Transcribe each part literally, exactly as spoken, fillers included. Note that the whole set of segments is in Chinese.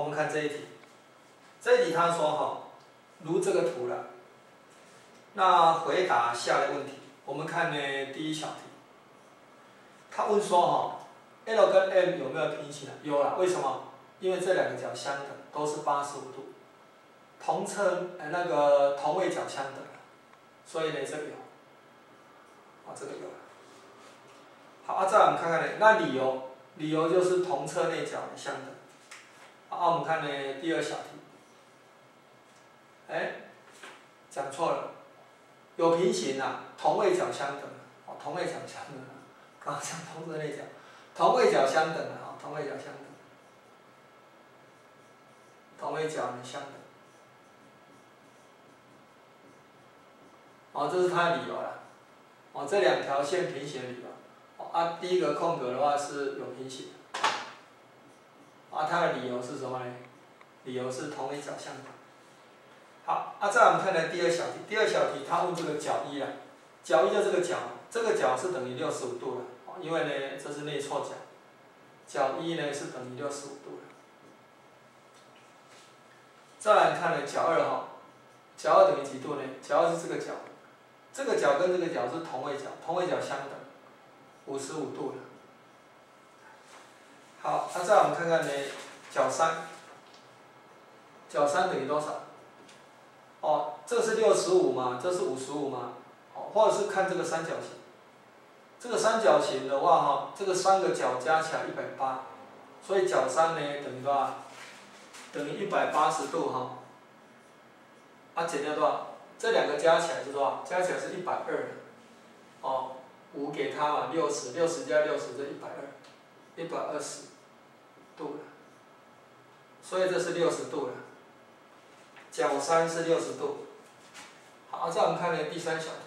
我们看这一题，这一题他说哈，如这个图了。那回答下列问题，我们看呢第一小题，他问说哈 ，L 跟 M 有没有平行啊？有啦，为什么？因为这两个角相等，都是八十五度，同侧呃那个同位角相等，所以呢这个有，啊这个有了。好啊，再来我们看看呢，那理由，理由就是同侧内角相等。好，啊我们看呢第二小题，哎，讲错了。有平行啊，同位角相等，哦，同位角相等，刚刚讲同侧内角，同位角相等啊，同位角相等，同位角呢相等，哦，这是它的理由啦，哦，这两条线平行的理由，哦啊，第一个空格的话是有平行，啊，它的理由是什么呢？理由是同位角相等。好，啊，再来我们看看第二小题，第二小题它问这个角一啦。角一就这个角，这个角是等于六十五度的，因为呢这是内错角，角一呢是等于六十五度的。再来看呢角二哈，角二等于几度呢？角二是这个角，这个角跟这个角是同位角，同位角相等，五十五度的。好，那、啊、再来我们看看呢角三，角三等于多少？哦，这是六十五嘛，这是五十五嘛。或者是看这个三角形，这个三角形的话哈，这个三个角加起来一百八，所以角三呢等于多少？等于一百八十度哈。啊，减掉多少？这两个加起来是多少？加起来是一百二。哦，五给它嘛，六十，六十加六十这一百二，一百二十度了。所以这是六十度了。角三是六十度。好，再我们看呢第三小题。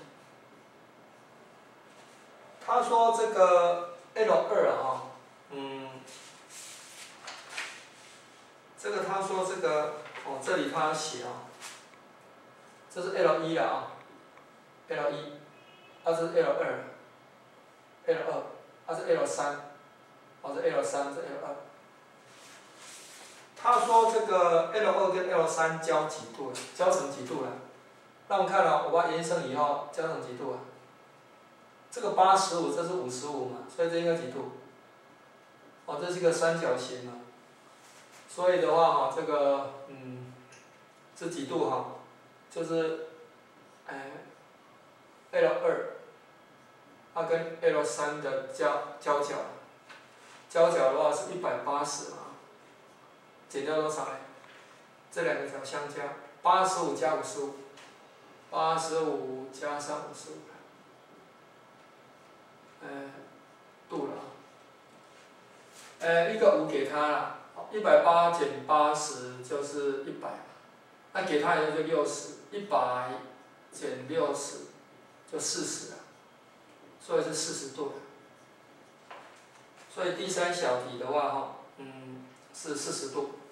他说这个 L 二啊，嗯，这个他说这个哦，这里他写啊，这是 L 一了啊 ，L 一，它是 L 二 ，L 二，它是 L 三，哦是 L 三，是 L 二。他说这个 L 二跟 L 三交几度了？交成几度了？那我们看了，我把它延伸以后交成几度啊？这个八十五，这是五十五嘛，所以这应该几度？哦，这是一个三角形嘛，所以的话哈，这个嗯，是几度哈？就是，哎 ，L 二，它跟 L 三的交交角，交角的话是一百八十嘛，减掉多少呢？这两个角相加，八十五加五十五，八十五加上五十五。呃，度了啊，呃，一个五给他了，一百八减八十就是一百，那给他以后就六十，一百减六十就四十了，所以是四十度的。所以第三小题的话哈，嗯，是四十度。